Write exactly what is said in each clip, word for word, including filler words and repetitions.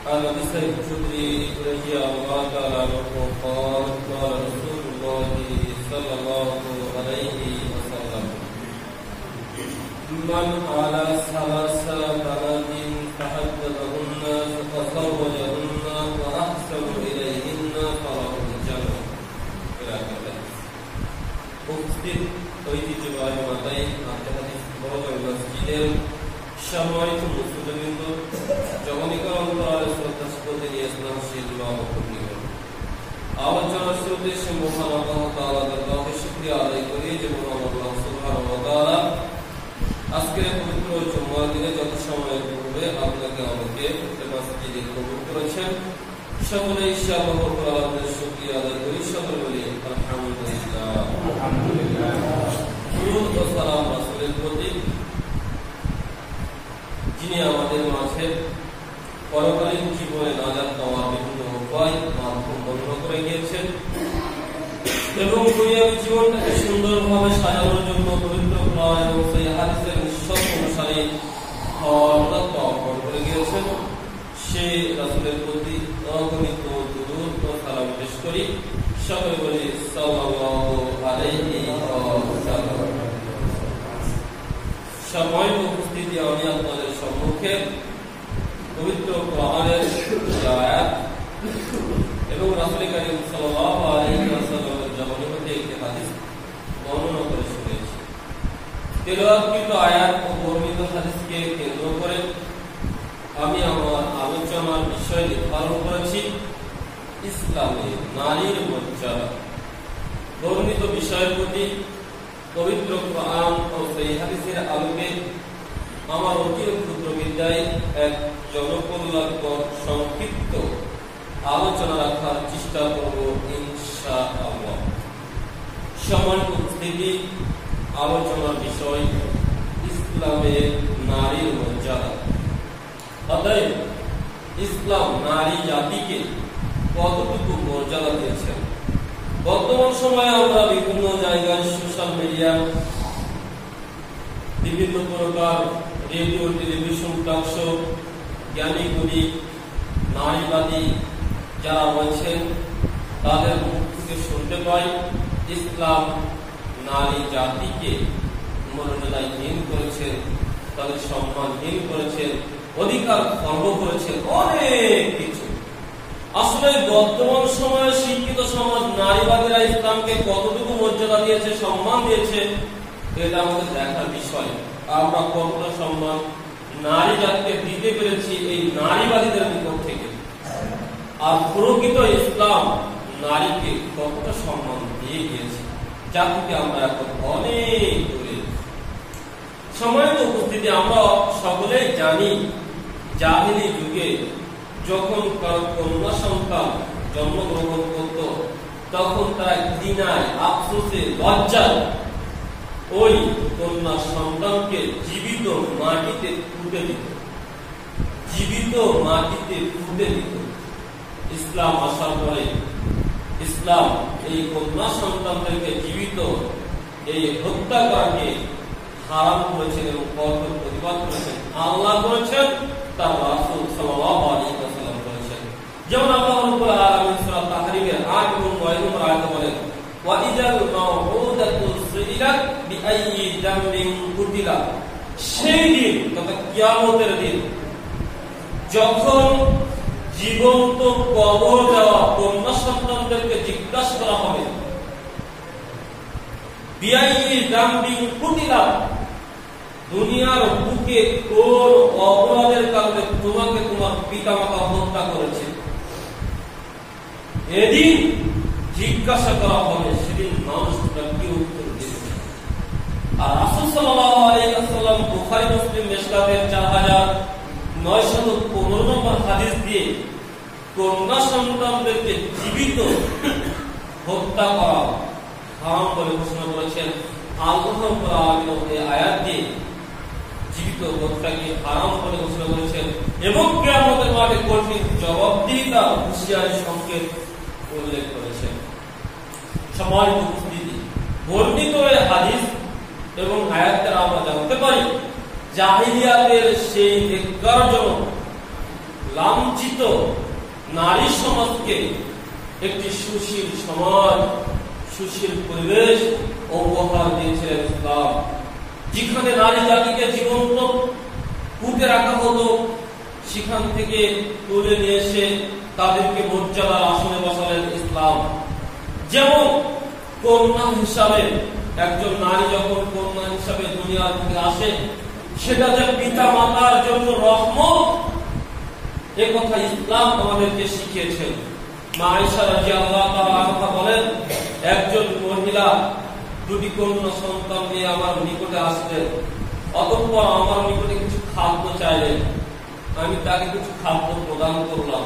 عن ابي سعيد الخدري رضي الله تعالى عنه قال قال رسول الله صلى الله عليه وسلم من على ثلاث بنات فحدثهن فزوجهن واحسن اليهن فله الجنه الى اخره. উপস্থিত ঐতিহ্যবাহী মাতাই আন্তর্জাতিক বড় মসজিদের সম্মানিত মুসলিমবৃন্দ, জগনিকা অন্তরালের শ্রদ্ধাস্পতি নিয়ে স্নানশীল বা অপূর্ণীয় আলোচনার উদ্দেশ্যে মহান আল্লাহ তাআলার দরবারে শুকরিয়া আদায় করি যে মহান আল্লাহ সুবহানাহু ওয়া তাআলা আজকের পবিত্র জুমার দিনে যত সময় পূর্বে আপনাকে আমাকে মসজিদে কবুল করেছেন, সকলে ঈশা রব্বুল আলামিনের শুকরিয়া আদায় করি। সকলে বলি আলহামদুলিল্লাহ। আলহামদুলিল্লাহ। দুরূদ ও সালাম রাসূলের প্রতি, যিনি আমাদের মাঝে পরকালীন জীবনে নাজাত পাওয়ার বিভিন্ন উপায় মাধ্যম বর্ণনা করে গিয়েছেন এবং দুনিয়াবী জীবনটাকে সুন্দরভাবে সাজানোর জন্য পবিত্র কোরআন এবং সেই হাদিসের নিঃশর্ত অনুসারে অর্পণ করে গিয়েছেন, সেই রাসূলের প্রতি অগণিত দুরূদ ও সালাম পেশ করি। সকলে বলি সাল্লাল্লাহু আলাইহি ওয়াসাল্লাম। সময় উপস্থিতি, আমি আপনাদের সম্মুখে পবিত্র কোরআনের আয়াত এবং রাসূল কারীম সাল্লাল্লাহু আলাইহি ওয়াসাল্লামের জীবনী হতে একটি হাদিস বর্ণনা করে শুনিয়েছি। তেলাওয়াতকৃত আয়াত ও বর্ণিত হাদিসকে কেন্দ্র করে আমি আমার আলোচনার বিষয় নির্ধারণ করেছি ইসলামে নারীর মর্যাদা। বর্ণিত বিষয়ের প্রতি পবিত্র কোরআন ও সেই হাদিসের আলোকে আমার অতি ক্ষুদ্র বিদ্যায় এক জনকল্যাণকর সংক্ষিপ্ত আলোচনা রাখার চেষ্টা করব ইনশাআল্লাহ। সম্মানিত উপস্থিতি, আলোচনার বিষয় ইসলামে নারীর মর্যাদা। অতএব ইসলাম নারী জাতিকে কতটুকু মর্যাদা দিয়েছেন? বর্তমান সময়ে আমরা বিভিন্ন জায়গায় সোশ্যাল মিডিয়া, বিভিন্ন প্রকার রেডিও টেলিভিশন টক শো, জ্ঞানী গুণী নারীবাদী যারা রয়েছেন তাদের মুখ থেকে শুনতে পাই ইসলাম নারী জাতিকে মর্যাদাহীন করেছেন, তাদের সম্মানহীন করেছেন, অধিকার খর্ব করেছেন, অনেক কিছু। আসলে বর্তমান সময়ে শিক্ষিত সমাজ নারীবাদীরা ইসলামকে কতটুকু মর্যাদা দিয়েছে, সম্মান দিয়েছে, এটা আমাদের দেখার বিষয়। আমরা কতটা সম্মান নারী জাতিকে দিতে পেরেছি এই নারীবাদীদের নিকট থেকে, আর প্রকৃত ইসলাম নারীকে কতটা সম্মান দিয়ে গিয়েছে, যা থেকে আমরা এখন অনেক দূরে। সম্মানিত উপস্থিতি, আমরা সকলেই জানি জাহেলি যুগে যখন কারো কন্যা সন্তান জন্মগ্রহণ করত তখন তারা ঘৃণায়, আফসোসে, লজ্জায় ওই কন্যা সন্তানকে জীবিত মাটিতে পুঁতে দিত, জীবিত মাটিতে পুঁতে দিত। ইসলাম আসার পরে ইসলাম এই কন্যা সন্তানদেরকে জীবিত এই হত্যাকারকে হারাম করেছেন এবং কঠোর প্রতিবাদ করেছেন। আল্লাহ করেছেন, তার রাসূল সাল্লাল্লাহু আলাইহি ওয়াসাল্লাম করেছেন। যেমন আল্লাহ রাব্বুল আলামিন সূরা তাহরীমের আট এবং নয় নম্বর আয়াতে বলেন, ওয়া ইযাল মাউউদাতু সুইলাত বিআইয়ি যামবিন কুতিলা। সেই দিন, তথা কিয়ামতের দিন, যখন জীবন্ত কবর দেওয়া কন্যা সন্তানদেরকে জিজ্ঞাসা করা হবে বিআইয়ি যামবিন কুতিলা, দুনিয়ার বুকে কোন অপরাধের কারণে তোমাকে তোমার পিতামাতা হত্যা করেছে, এদিন জিজ্ঞাসা করা হবে। সেদিন মানুষরা কি উত্তর দেবে? আর রাসূল সাল্লাল্লাহু আলাইহি ওয়াসাল্লাম বুখারী মুসলিম মিশকাতের চার হাজার নয়শত পনেরো নম্বর হাদিস দিয়ে কন্যা সন্তানদেরকে জীবিত হত্যা করা হারাম বলে ঘোষণা করেছেন। আল্লাহ রাব্বুল আলামিন এই আয়াত দিয়ে জীবিত হত্যাকে হারাম বলে ঘোষণা করেছেন এবং কিয়ামতের মাঠে কঠিন জবাবদিহিতা হুঁশিয়ারি সংকেত উল্লেখ করেছেন। সম্মানিত উপস্থিতি, বর্ণিত এই হাদিস এবং আয়াত দ্বারা আমরা জানতে পারি জাহিলিয়াতের সেই ধিক্কারজনক লাঞ্ছিত নারী সমাজকে একটি সুশীল সমাজ, সুশীল পরিবেশ উপহার দিয়েছিলেন ইসলাম, যেখানে নারী জাতিকে জীবন্ত পুঁতে রাখা হতো, সেখান থেকে তুলে নিয়ে এসে তাদেরকে মর্যাদার আসনে বসালেন ইসলাম। যেমন কন্যা হিসাবে একজন নারী যখন কন্যা হিসাবে দুনিয়া থেকে আসে, সেটা যে পিতা মাতার জন্য রহমত, এ কথা ইসলাম আমাদেরকে শিখিয়েছেন। মা আয়েশা রাদিয়াল্লাহু তাআলা আনহা বলেন, একজন মহিলা দুটি কন্যা সন্তান নিয়ে আমার নিকটে আসলেন, অতঃপর আমার নিকটে কিছু খাদ্য চাইলেন, আমি তাকে কিছু খাদ্য প্রদান করলাম।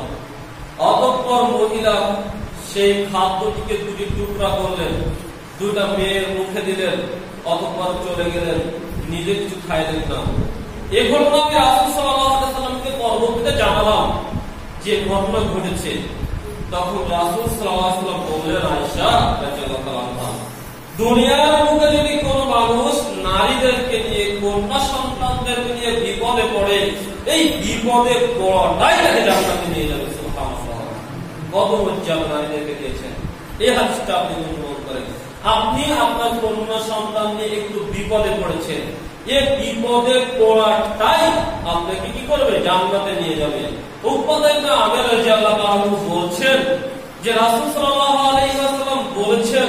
অতঃপর মহিলা সেই খাদ্যটিকে দুটি টুকরা করলেন, দুইটা মেয়ের মুখে দিলেন, অতঃপর চলে গেলেন, নিজে কিছু খাইলেন না। এই ঘটনা আমি রাসূল সাল্লাল্লাহু আলাইহি ওয়াসাল্লামকে পরবর্তীতে জানালাম যে ঘটনা ঘটেছে। তখন রাসূল সাল্লাল্লাহু আলাইহি ওয়াসাল্লাম বললেন, আয়েশা রাদিয়াল্লাহু তাআলা আনহা, দুনিয়ার বুকে যদি কোনো মানুষ নারীদেরকে নিয়ে, কন্যা সন্তানদেরকে নিয়ে বিপদে পড়ে, এই বিপদে পড়াটাই তাকে জান্নাতে নিয়ে যাবে। সুবহানাল্লাহ, কত মর্যাদা নারীদেরকে দিয়েছেন। এই হাদিসটা আপনি অনুভব করেন। আপনি আপনার কন্যা সন্তান নিয়ে একটু বিপদে পড়েছেন, এই বিপদে পড়াটাই আপনাকে কি করবে? জান্নাতে নিয়ে যাবে। উপাদায় আমের রাদিয়াল্লাহু তাআলা বলছেন যে রাসূল সাল্লাল্লাহু আলাইহি ওয়াসাল্লাম বলেছেন,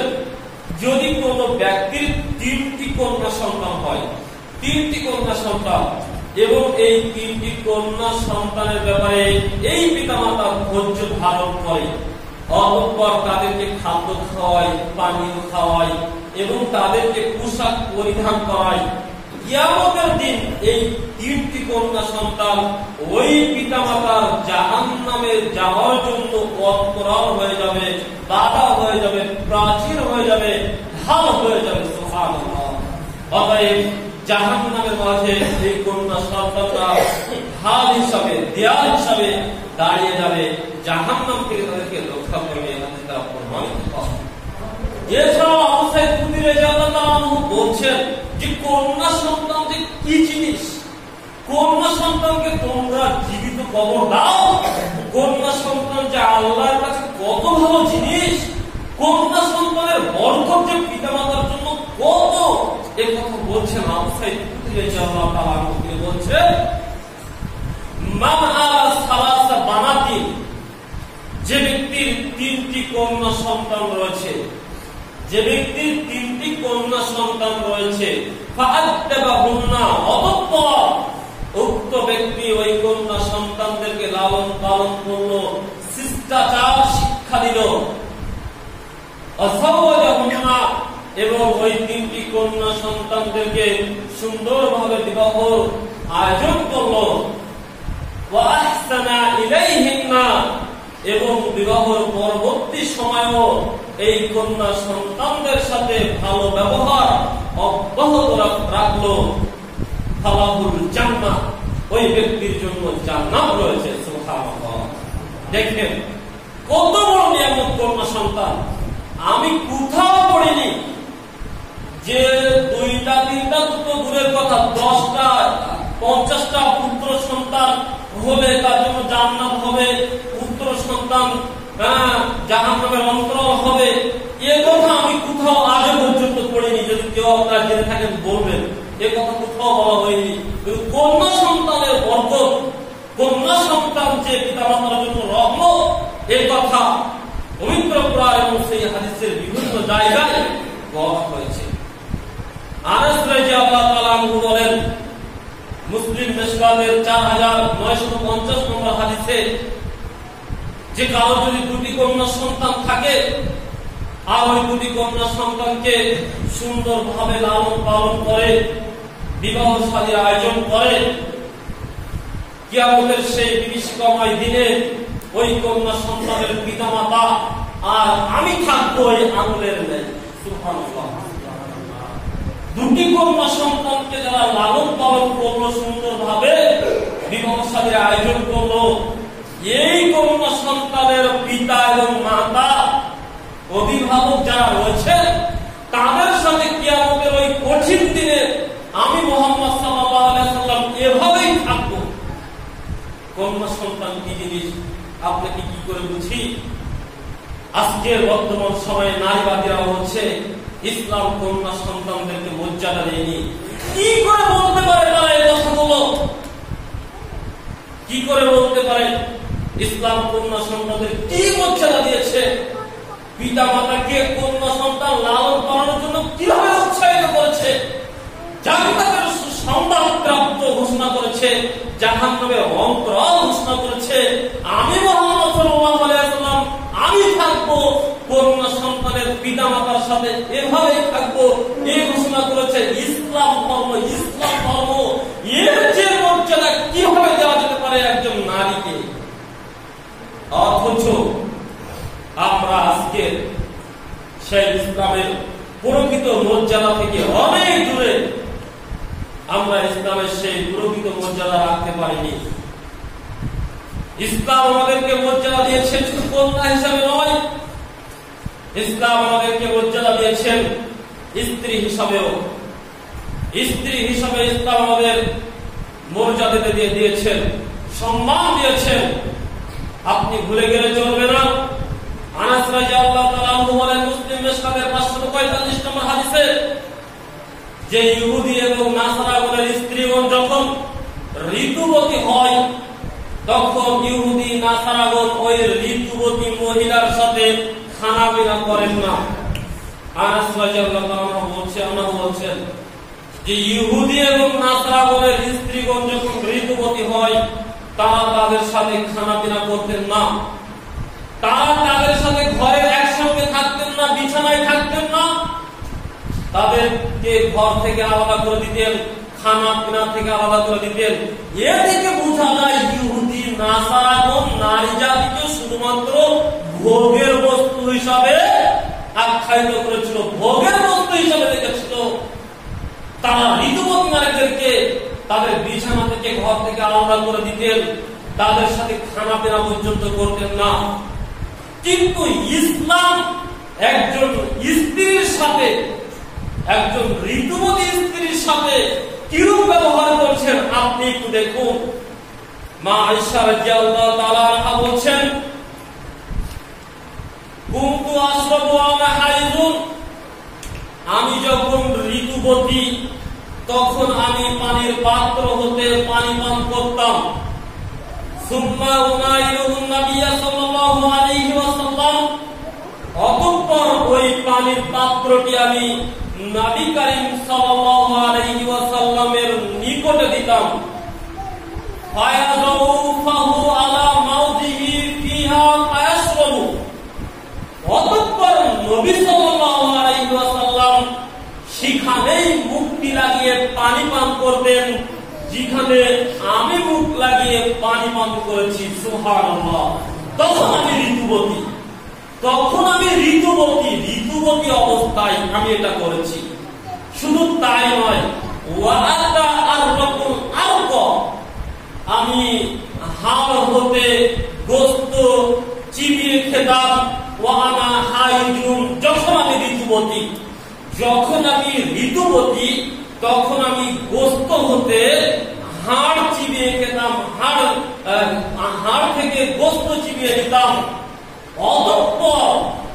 যদি কোন ব্যক্তির তিনটি কন্যা সন্তান হয়, তিনটি কন্যা সন্তান, এবং এই তিনটি কন্যা সন্তানের ব্যাপারে এই পিতামাতা ধৈর্য ধারণ করে, অতঃপর তাদেরকে খাদ্য খাওয়ায়, পানীয় খাওয়ায় এবং তাদেরকে পোশাক পরিধান করায়, কিয়ামতের দিন এই তিনটি কন্যা সন্তান ওই পিতামাতার জাহান্নামে যাওয়ার জন্য অন্তরাল হয়ে যাবে, বাধা হয়ে যাবে, প্রাচীর হয়ে যাবে, ঢাল হয়ে যাবে। সুবহানাল্লাহ। অতএব জাহান্নামের মাঝে এই কন্যা সন্তানরা ঢাল হিসাবে, দেয়াল হিসাবে দাঁড়িয়ে যাবে, জাহান্নাম থেকে তাদেরকে রক্ষা করবে। এটা প্রমাণিত হয়। এছাড়াও আবু সাঈদ খুদরী রাদিয়াল্লাহু তাআলা আনহু বলছেন যে কন্যা সন্তান যে কি জিনিস, কন্যা সন্তানকে তোমরা জীবিত কবর দাও, কন্যা সন্তান যে আল্লাহর কাছে কত ভালো জিনিস, কন্যা সন্তানের বরকত যে পিতামাতার জন্য কত, এই কথা বলছেন আবু সাঈদ খুদরী রাদিয়াল্লাহু তাআলা আনহু। তিনি বলছেন, মান আলা সালাসা বানাতিন, যে ব্যক্তির তিনটি কন্যা সন্তান রয়েছে, যে ব্যক্তির তিনটি কন্যা সন্তান রয়েছে, ফাআদ্দাবাহুন্না, অতঃপর উক্ত ব্যক্তি ওই কন্যা সন্তানদেরকে লালন পালন করলো, শিষ্টাচার শিক্ষা দিল, অসাওয়াজাহুন্না, এবং ওই তিনটি কন্যা সন্তানদেরকে সুন্দরভাবে বিবাহ আয়োজন করলো, ওয়া আহসানা ইলাইহিন্না, এবং বিবাহের পরবর্তী সময়ও এই কন্যা সন্তানদের সাথে ভালো ব্যবহার অব্যাহত রাখলো, ফালাহুল জান্নাহ, ওই ব্যক্তির জন্য জান্নাত রয়েছে। সুবহানাল্লাহ। দেখেন কত বড় নিয়ামত কন্যা সন্তান। আমি কোথাও পড়িনি যে দুইটা তিনটা দুটো দূরের কথা, দশটা পঞ্চাশটা পুত্র সন্তান হলে তার জন্য জান্নাত হবে, পুত্র সন্তান জাহান্নামের অন্তরাল হবে, এ কথা আমি কোথাও আজ পর্যন্ত পড়িনি। যদি কেউ আপনার জেনে থাকেন বলবেন, এ কথা কোথাও বলা হয়নি। কন্যা সন্তানের বরকত, কন্যা সন্তান যে পিতামাতার জন্য রহমত, এ কথা পবিত্র কুরআন এবং সেই হাদিসের বিভিন্ন জায়গায় বলা হয়েছে। আনাস রাদিয়াল্লাহু তাআলা আনহু বলেন, মুসলিম মিশকাতের চার হাজার নয়শো পঞ্চাশ নম্বর হাদিসে, যে কারো যদি দুটি কন্যা সন্তান থাকে আর ওই দুটি কন্যা সন্তানকে সুন্দরভাবে লালন পালন করে, বিবাহ শাদীর আয়োজন করে, কিয়ামতের সেই বিভীষিকাময় দিনে ওই কন্যা সন্তানের পিতামাতা আর আমি থাকবো ওই আঙুলের নেই। সুবহানাল্লাহ। দুটি কন্যা সন্তানকে যারা লালন পালন করলো, সুন্দরভাবে বিবাহ শাদীর আয়োজন করলো, এই কন্যা সন্তানের পিতা এবং মাতা, অভিভাবক যারা রয়েছে, তাদের সাথে কিয়ামতের ওই কঠিন দিনে আমি মুহাম্মদ সাল্লাল্লাহু আলাইহি ওয়াসাল্লাম এভাবেই থাকবো। কন্যা সন্তান কি জিনিস আপনাকে কি করে বুঝি? আজকের বর্তমান সময়ে নারীবাদীরা হচ্ছে ইসলাম কন্যা সন্তানদেরকে মর্যাদা দেয়নি। কি করে বলতে পারে তারা এই কথাগুলো? কি করে বলতে পারে ইসলাম কন্যা সন্তানদের কি মর্যাদা দিয়েছে? পিতা মাতাকে কন্যা সন্তান লালন পালনের জন্য কিভাবে উৎসাহিত করেছে, জান্নাতের সংবাদ প্রাপ্ত ঘোষণা করেছে, জাহান্নামের অন্তরাল ঘোষণা করেছে। আমি মুহাম্মদ সাল্লাল্লাহু আলাইহি ওয়াসাল্লাম আমি থাকবো কন্যা সন্তানের পিতা মাতার সাথে, এভাবেই থাকবো, এই ঘোষণা করেছে। ইসলাম ধর্ম, ইসলাম ধর্ম, এর যে মর্যাদা কিভাবে দেওয়া যেতে পারে একজন নারীকে? অথচ আমরা আজকে সেই ইসলামের প্রকৃত মর্যাদা থেকে অনেক দূরে, আমরা ইসলামের সেই প্রকৃত মর্যাদা রাখতে পারিনি। ইসলাম আমাদেরকে মর্যাদা দিয়েছেন শুধু কন্যা হিসাবে নয়, ইসলাম আমাদেরকে মর্যাদা দিয়েছেন স্ত্রী হিসাবেও। স্ত্রী হিসাবে ইসলাম আমাদের মর্যাদা দিয়ে দিয়েছেন, সম্মান দিয়েছেন। আপনি ভুলে গেলে চলবে না। আনাস রাদিয়াল্লাহু তাআলা আনহু বলেন, মুসলিম মিশকাতের পাঁচশো পঁয়তাল্লিশ নম্বর হাদিসে, যে ইহুদি এবং নাসারাগণের স্ত্রীগণ যখন ঋতুবতী হয় তখন ইহুদি নাসারাগণ ওই ঋতুবতী মহিলার সাথে খানা পিনা করেন না। আনাস রাদিয়াল্লাহু তাআলা বলছেন বলছেন যে ইহুদি এবং নাসারাগণের স্ত্রীগণ যখন ঋতুবতী হয় তারা তাদের সাথে খানা পিনা করতেন না, তারা তাদের সাথে ঘরে একসঙ্গে থাকতেন না, বিছানায় থাকতেন না, তাদেরকে ঘর থেকে আলাদা করে দিতেন, খানা পিনা থেকে আলাদা করে দিতেন। এ থেকে বোঝা যায় ইহুদি নাসারাগণ নারী জাতিকে শুধুমাত্র ভোগের বস্তু হিসাবে আখ্যায়িত করেছিল, ভোগের বস্তু হিসাবে দেখেছিল। তারা ঋতুবতী নারীদেরকে তাদের বিছানা থেকে ঘর থেকে আলাদা করে দিতেন, তাদের সাথে খানা পিনা পর্যন্ত করতেন না। কিন্তু ইসলাম একজন স্ত্রীর সাথে, একজন ঋতুবতী স্ত্রীর সাথে কিরূপ ব্যবহার করছেন আপনি একটু দেখুন। মা আয়েশা রাদিয়াল্লাহু তাআলা আনহা বলছেন, কুনতু আশরাবু ওয়া হাইজুন, আমি যখন ঋতুবতী তখন আমি পানির পাত্র হতে পানি পান করতাম। সুম্মা উনাইরুন নবী সাল্লাল্লাহু আলাইহি ওয়াসাল্লাম, অতঃপর ওই পানির পাত্রটি আমি নবী করিম সাল্লাল্লাহু আলাইহি ওয়াসাল্লামের নিকটে দিতাম। ফায়াযু ফাহু আলা মাউদিহি ফিহা ফায়াশরাবু, অতঃপর নবী সাল্লাল্লাহু আলাইহি ওয়াসাল্লাম সেখানেই মুখটি লাগিয়ে পানি পান করতেন যেখানে আমি মুখ লাগিয়ে পানি পান করেছি। সুবহানাল্লাহ। তখন আমি ঋতুবতী, তখন আমি ঋতুবতী ঋতুবতী অবস্থায় আমি এটা করেছি। শুধু তাই নয়, ওয়াআতা আররাকুল আরক, আমি হাড় হতে গোশত চিবিয়ে খেতাম। ওয়ানা হাইজুন, যখন আমি ঋতুবতী, যখন আমি ঋতুবতী তখন আমি গোশত হতে হাড় চিবিয়ে খেতাম, হাড় হাড় থেকে গোশত চিবিয়ে নিতাম। অতঃপর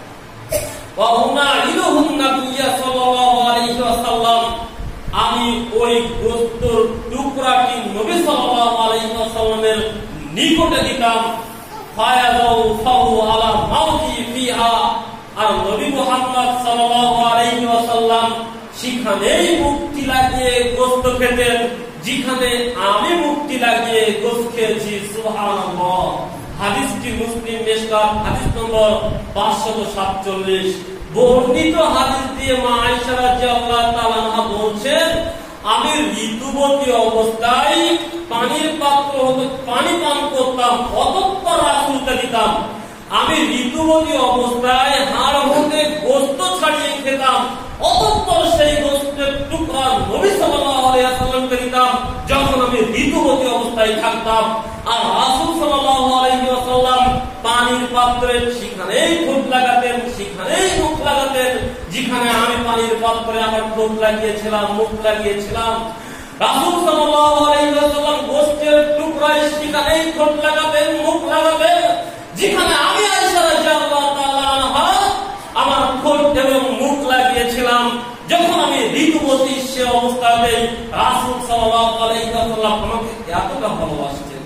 আমি ওই গোশতের টুকরাটি নবী সাল্লাল্লাহু আলাইহি ওয়াসাল্লামের নিকটে দিতাম। ফায়াযু ফাহু আলা মাউতি ফিহা, আর নবী মুহাম্মদ সাল্লাল্লাহু আলাইহি ওয়াসাল্লাম সেখানেই মুক্তি লাগিয়ে গোশত খেতেন যেখানে আমি মুক্তি লাগিয়ে গোশত খেয়েছি। সুবহানাল্লাহ। হাদিসটি মুসলিম মিশকাত হাদিস নম্বর পাঁচশো সাতচল্লিশ। বর্ণিত হাদিস দিয়ে মা আয়েশা রাদিয়াল্লাহু তাআলা আনহা বলছেন, আমি ঋতুবতী অবস্থায় পানির পাত্র হতে পানি পান করতাম, অতঃপর রাসূলকে দিতাম। আমি ঋতুবতী অবস্থায় হাড় হতে গোশত ছাড়িয়ে খেতাম, অতঃপর সেই গোশতের টুকরা নবী সাল্লাল্লাহু আলাইহি ওয়াসাল্লামকে দিতাম যখন আমি ঋতুবতী অবস্থায় থাকতাম। আর রাসূল সাল্লাল্লাহু আলাইহি ওয়াসাল্লাম পানির পাত্রে সেখানেই ঠোঁট লাগাতেন, সেখানেই মুখ লাগাতেন যেখানে আমি পানির পাত্রে আমার ঠোঁট লাগিয়েছিলাম, মুখ লাগিয়েছিলাম। রাসূল সাল্লাল্লাহু আলাইহি ওয়াসাল্লাম গোশতের টুকরা কুরাইশ ঠিকানায় ঠোঁট লাগাবেন, মুখ লাগাবেন, যেখানে আমি আয়েশা রাদিয়াল্লাহু তাআলা আনহা আমার ঠোঁট এবং মুখ লাগিয়েছিলাম। যখন আমি ঋতুবতী সে অবস্থাতে রাসূল সাল্লাল্লাহু আলাইহি ওয়াসাল্লাম আমাকে এতটা ভালোবাসতেন।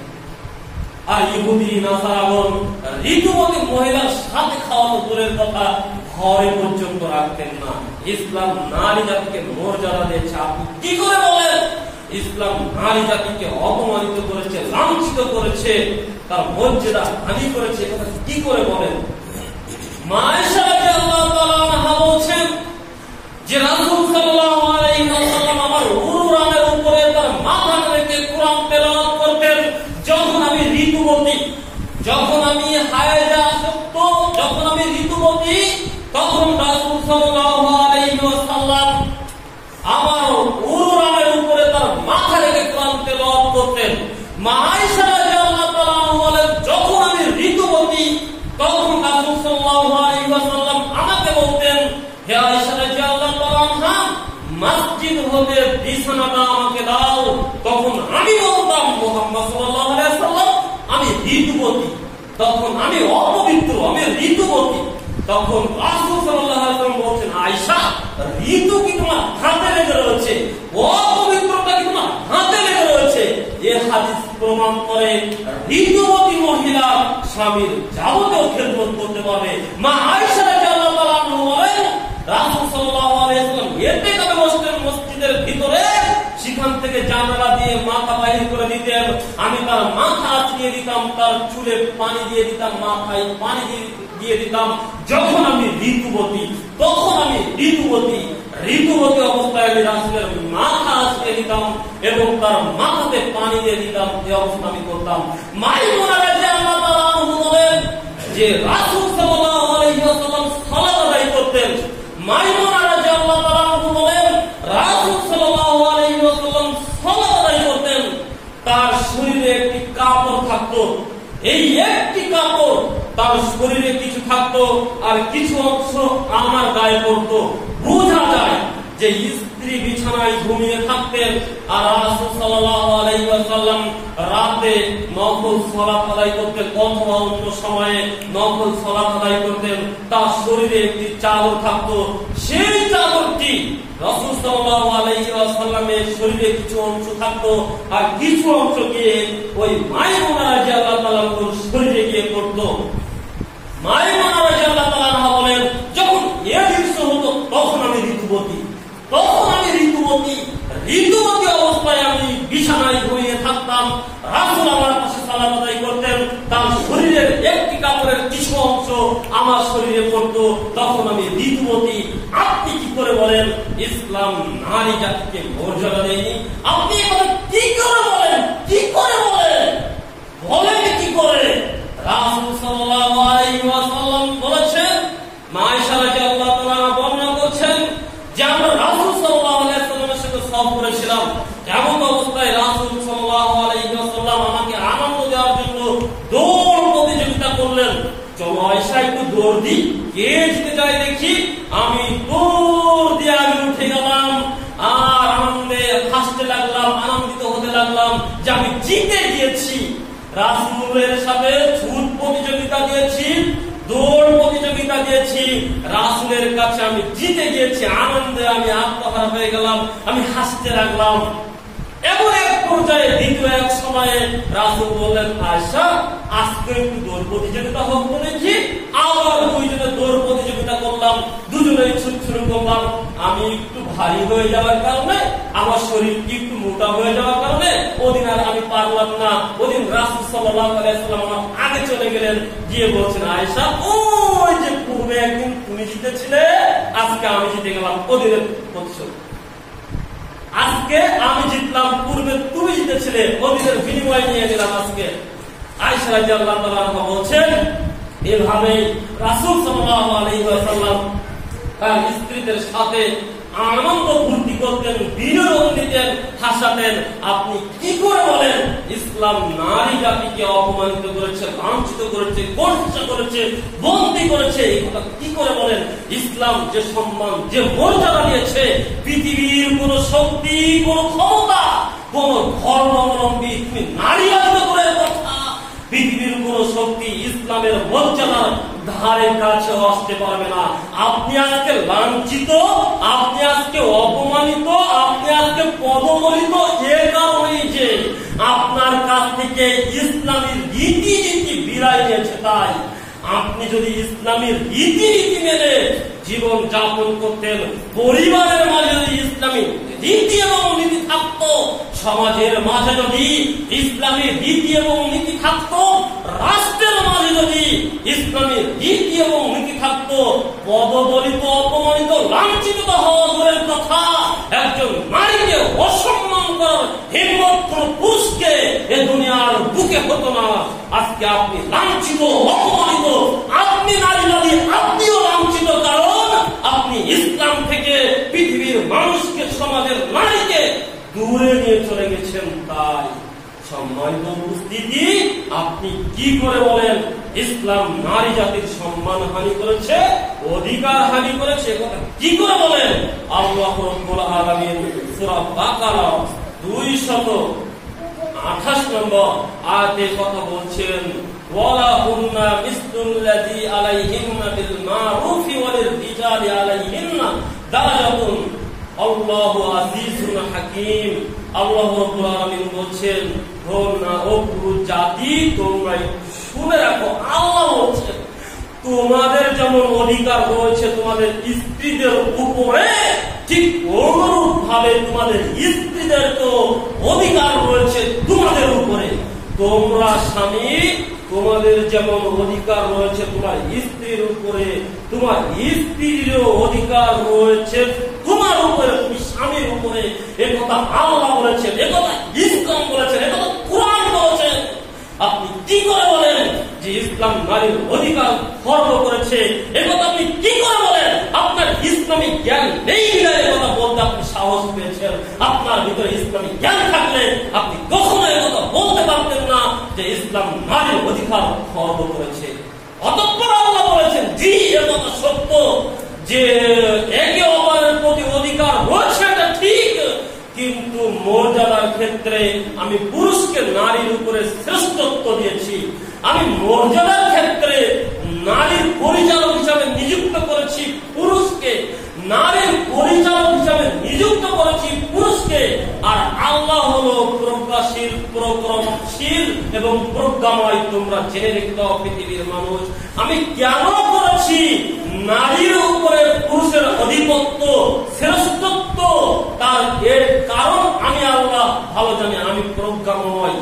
আর ইহুদি নাসারাগণ ঋতুবতী মহিলার সাথে খাওয়া তো দূরের কথা, ঘরে পর্যন্ত রাখতেন না। ইসলাম নারী জাতিকে মর্যাদা দিয়েছে। আপনি কি করে বলেন ইসলাম নারী জাতিকে অপমানিত করেছে, লাঞ্ছিত করেছে, তার মর্যাদা হানি করেছে, এটা কি করে বলেন? মা আয়েশা রাদিয়াল্লাহু তাআলা আনহা বলেন যে রাসূল সাল্লাল্লাহু আলাইহি ওয়াসাল্লাম আমার উরুরানের উপরে তার মাথা রেখে কোরআন তেলাওয়াত করতেন। যখন আমি ঋতুবতী, যখন আমি হায়েজে আসক্ত, যখন আমি ঋতুবতী, তখন রাসূল সাল্লাল্লাহু আলাইহি ওয়াসাল্লাম আমার উরুরানের উপরে তার মাথা রেখে কোরআন তেলাওয়াত করতেন। মা আয়েশা রাদিয়াল্লাহু তাআলা আনহা বলেন যখন আমি ঋতুবতী, তখন রাসূল সাল্লাল্লাহু আলাইহি ওয়াসাল্লাম আমাকে বলতেন, হে আয়েশা রাদিয়াল্লাহু তাআলা আনহা, মসজিদ হতে বিছানাটা আমাকে দাও। তখন আমি বলতাম, মুহাম্মদ সাল্লাল্লাহু আলাইহি ওয়াসাল্লাম আমি ঋতুবতী, তখন আমি অপবিত্র, আমি ঋতুবতী। তখন রাসূল সাল্লাল্লাহু আলাইহি ওয়াসাল্লাম বলছেন, আয়েশা, ঋতু কি তোমার হাতে লেগে রয়েছে, অপবিত্রতা কি তোমার হাতে লেগে রয়েছে। এই হাদিস প্রমাণ করে ঋতুবতী মহিলা স্বামীর যাবতীয় খেদমত করতে পারবে। মা আয়েশা রাদিয়াল্লাহু তাআলা আনহা বলেন রাসূল সাল্লাল্লাহু আলাইহি ওয়াসাল্লাম ইতিকাফে বসতেন মসজিদের ভিতরে, সেখান থেকে জানালা দিয়ে মাথা বাহির করে দিতেন। আমি তার মাথা আঁচড়িয়ে দিতাম, তার চুলে পানি দিয়ে দিতাম, মাথায় পানি দিয়ে দিতাম। যখন আমি ঋতুবতী, তখন আমি ঋতুবতী ঋতুবতী অবস্থায় আমি রাসূলের মাথা আঁচড়িয়ে দিতাম এবং তার মাথাতে পানি দিয়ে দিতাম। এই অবস্থা আমি করতাম। মাইমুনা রাদিয়াল্লাহু তাআলা আনহা বলেন যে রাসূল সাল্লাল্লাহু আলাইহি ওয়াসাল্লাম সালাত আদায় করতেন। মাইমুনা রাদিয়াল্লাহু তাআলা আনহা বলেন রাসূল সাল্লাল্লাহু আলাইহি ওয়াসাল্লাম সালাত আদায় করতেন, তার শরীরে একটি কাপড় থাকতো। এই একটি কাপড় তার শরীরে কিছু থাকতো আর কিছু অংশ আমার গায়ে পড়তো। বোঝা যায় যে স্ত্রী বিছানায় ঘুমিয়ে থাকতেন আর রাসূল সাল্লাল্লাহু আলাইহি ওয়াসাল্লাম রাতে নফল সালাত আদায় করতেন অথবা অন্য সময়ে নফল সালাত আদায় করতেন। তার শরীরে একটি চাদর থাকতো, সেই চাদরটি রাসূল সাল্লাল্লাহু আলাইহি ওয়াসাল্লামের শরীরে কিছু অংশ থাকতো আর কিছু অংশ গিয়ে ওই মাইমুনা রাদিয়াল্লাহু তাআলার শরীরে গিয়ে পড়তো। মাইমুনা রাদিয়াল্লাহু তাআলা বলেন যখন এই দৃশ্য হতো তখন আমি ঋতুবতী, তখন আমি ঋতুবতী ঋতুবতী অবস্থায় আমি বিছানায় ঘুমিয়ে থাকতাম। রাসূল আমার পাশে সালাত আদায় করতেন, তার শরীরের একটি কাপড়ের কিছু অংশ আমার শরীরে পড়তো, তখন আমি ঋতুবতী। আপনি কি করে বলেন ইসলাম নারী জাতিকে মর্যাদা দেয়নি? আপনি এখন কি করে বলেন, কি করে বলেন, বলেন কি করে? রাসূল সাল্লাল্লাহু আলাইহি ওয়াসাল্লাম বলেছেন, মা আয়েশা রাদিয়াল্লাহু তাআলা বর্ণনা করছেন যে আমরা রাসূল সাল্লাল্লাহু আলাইহি ওয়াসাল্লামের সাথে সফর করেছিলাম। এমন অবস্থায় রাসূল সাল্লাল্লাহু আলাইহি ওয়াসাল্লাম আমাকে আনন্দ দেওয়ার জন্য দৌড় প্রতিযোগিতা করলেন। চলো আয়েশা একটু দৌড় দিই, কে জিতে যায় দেখি। আমি দৌড় দিয়ে আগে উঠে গেলাম আর আনন্দে হাসতে লাগলাম, আনন্দিত হতে লাগলাম যে আমি জিতে গিয়েছি। রাসূলের সাথে ছুট প্রতিযোগিতা দিয়েছি, দৌড় প্রতিযোগিতা দিয়েছি, রাসূলের কাছে আমি জিতে গিয়েছি। আনন্দে আমি আত্মহারা হয়ে গেলাম, আমি হাসতে লাগলাম। এমন এক পর্যায়ে দ্বিতীয় এক সময়ে রাসূল বললেন, আয়েশা আজকে একটু দৌড় প্রতিযোগিতা হোক দেখি। আবার দুইজনে দৌড় প্রতিযোগিতা করলাম, দুজনেই ছুট শুরু করলাম। আমি একটু ভারী হয়ে যাওয়ার কারণে, আমার শরীর একটু মোটা হয়ে যাওয়ার কারণে ওদিন আর আমি পারলাম না। ওদিন রাসূল সাল্লাল্লাহু আলাইহি ওয়াসাল্লাম আমার আগে চলে গেলেন, গিয়ে বলছেন, আয়েশা ওই যে পূর্বে একদিন তুমি জিতেছিলে, আজকে আমি জিতে গেলাম। ওদিনের প্রতিশোধ আজকে আমি জিতলাম, পূর্বে তুমি জিতেছিলে, ওদিনের বিনিময় নিয়ে নিলাম আজকে। আয়েশা রাদিয়াল্লাহু তাআলা বলছেন এভাবে রাসূল সাল্লাল্লাহু আলাইহি ওয়াসাল্লাম তার স্ত্রীদের সাথে আনন্দ ফুর্তি করতেন, বিনোদন দিতেন, হাসাতেন। আপনি কি করে বলেন ইসলাম নারী জাতিকে অপমানিত করেছে, লাঞ্ছিত করেছে, কষ্ট করেছে, বন্দী করেছে? এই কথা কি করে বলেন? ইসলাম যে সম্মান, যে মর্যাদা দিয়েছে, পৃথিবীর কোন শক্তি, কোন ক্ষমতা কোন ধর্মাবলম্বী তুমি নারীবাদ করে কথা, পৃথিবীর কোন শক্তি ইসলামের মর্যাদার ধারে কাছে আসতে পারবে না। আপনি আজকে লাঞ্ছিত, আপনি আজকে অপমানিত, আপনি আজকে পদদলিত এ কারণেই যে আপনার কাছ থেকে ইসলামের রীতিনীতি বিদায় নিয়েছে। তাই আপনি যদি ইসলামের রীতিনীতি মেনে জীবন যাপন করতেন, পরিবারের মাঝে যদি ইসলামী রীতি এবং নীতি থাকতো, সমাজের মাঝে যদি ইসলামী রীতি এবং নীতি থাকতো, রাষ্ট্রের মাঝে যদি ইসলামী রীতি এবং নীতি থাকতো, পদদলিত, অপমানিত, লাঞ্ছিত হওয়া দূরের কথা, একজন নারীকে অসম্মান করার হিম্মত কোন পুরুষকে এ দুনিয়ার বুকে হতো না। আজকে আপনি লাঞ্ছিত, অপমানিত, আপনি নারীবাদী, আপনিও লাঞ্ছিত, কারণ আপনি ইসলাম থেকে পৃথিবীর মানুষকে, সমাজের নারীকে দূরে নিয়ে চলে গেছেন। তাই সম্মানিত উপস্থিতি, আপনি কি করে বলেন ইসলাম নারী জাতির সম্মান হানি করেছে, অধিকার হানি করেছে? কথা কি করে বলেন? আল্লাহ রাব্বুল আলামিন সূরা বাকারা দুইশত আঠাশ নম্বর আয়াতে কথা বলছেন, ওয়ালা হুন্না মিসলুল্লাযী আলাইহিন্না বিল মারুফি ওয়াল রিজালি আলাইহিন্না দারাজাতুন আল্লাহু আজিজুন হাকীম। আল্লাহ রাব্বুল আলামিন বলছেন, তোমরা ও পুরুষ জাতি তোমরা শুনে রাখো, আল্লাহ বলছেন তোমাদের যেমন অধিকার রয়েছে তোমাদের স্ত্রীদের উপরে, ঠিক অনুরূপ ভাবে তোমাদের স্ত্রীদের তো অধিকার রয়েছে তোমাদের উপরে। তোমরা স্বামী, তোমাদের যেমন অধিকার রয়েছে তোমার স্ত্রীর উপরে, তোমার স্ত্রীরও অধিকার রয়েছে তোমার উপরে, তুমি স্বামীর উপরে। একথা আল্লাহ বলেছেন, একথা ইসলাম বলেছেন, একথা কুরআন বলেছেন। আপনি কি করে বলেন যে ইসলাম নারীর অধিকার খর্ব করেছে? একথা আপনি কি করে বলেন? আপনার ইসলামী জ্ঞান নেই বিধায় একথা বলতে আপনি সাহস পেয়েছেন। আপনার ভিতরে ইসলামী জ্ঞান থাকলে আপনি কখনো একথা বলতে পারতেন না যে ইসলাম নারীর অধিকার খর্ব করেছে। অতঃপর আল্লাহ বলেছেন, জি একথা সত্য যে একে অপরের প্রতি অধিকার রয়েছে, এটা ঠিক, কিন্তু মর্যাদার ক্ষেত্রে আমি পুরুষকে নারীর উপরে শ্রেষ্ঠত্ব দিয়েছি। আমি মর্যাদার ক্ষেত্রে নারীর পরিচালক হিসাবে নিযুক্ত করেছি পুরুষকে, নারীর পরিচালক হিসাবে নিযুক্ত করেছি পুরুষকে। আর আল্লাহ হলো প্রজ্ঞাশীল, পরাক্রমশীল এবং প্রজ্ঞাময়। তোমরা জেনে রেখে দাও পৃথিবীর মানুষ, আমি কেন করেছি নারীর উপরে পুরুষের আধিপত্য, শ্রেষ্ঠত্ব, তার এর কারণ আমি আল্লাহ ভালো জানি, আমি প্রজ্ঞাময়।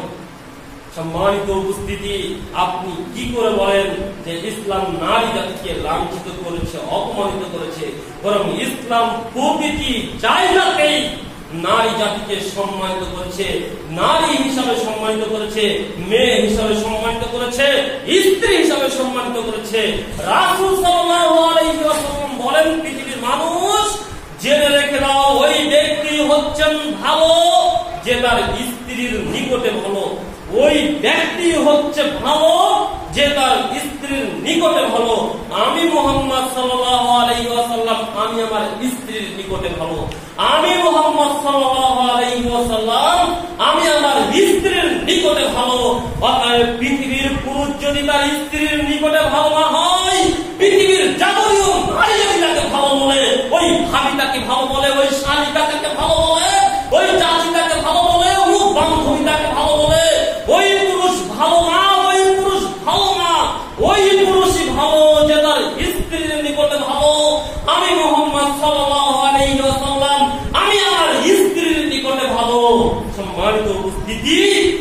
সম্মানিত উপস্থিতি, আপনি কি করে বলেন যে ইসলাম নারী জাতিকে লাঞ্ছিত করেছে, অপমানিত করেছে? বরং ইসলাম প্রতিটি জায়গাতেই নারী জাতিকে সম্মানিত করেছে, নারী হিসাবে সম্মানিত করেছে, মেয়ে হিসাবে সম্মানিত করেছে, স্ত্রী হিসাবে সম্মানিত করেছে। রাসূল সাল্লাল্লাহু আলাইহি ওয়াসাল্লাম বলেন, পৃথিবীর মানুষ জেনে রেখে দাও, ওই ব্যক্তি হচ্ছেন ভালো যে তার স্ত্রীর নিকটে ভালো, ওই ব্যক্তি হচ্ছে ভালো যে তার স্ত্রীর নিকটে ভালো। আমি মুহাম্মদ সাল্লাল্লাহু আলাইহি ওয়াসাল্লাম, আমি আমার স্ত্রীর নিকটে ভালো। আমি মুহাম্মদ সাল্লাল্লাহু আলাইহি ওয়াসাল্লাম, আমি আমার স্ত্রীর নিকটে ভালো। অতএব পৃথিবীর পুরুষ যদি তার স্ত্রীর নিকটে ভালো না হয়, পৃথিবীর যাবতীয় নারী যদি তাকে ভালো বলে, ওই ভাবি তাকে ভালো বলে, ওই স্বামী তাকে ভালো বলে, ওই চাচি তাকে ভালো বলে, ওই বান্ধবী তাকে ভালো বলে, ওই পুরুষ ভালো না, ওই পুরুষ ভালো না, ওই পুরুষই ভালো যে তার স্ত্রীর নিকটে ভালো। আমি মুহাম্মদ সাল্লাল্লাহু আলাইহি ওয়াসাল্লাম, আমি আমার স্ত্রীর নিকটে ভালো। সম্মানিত উপস্থিতি,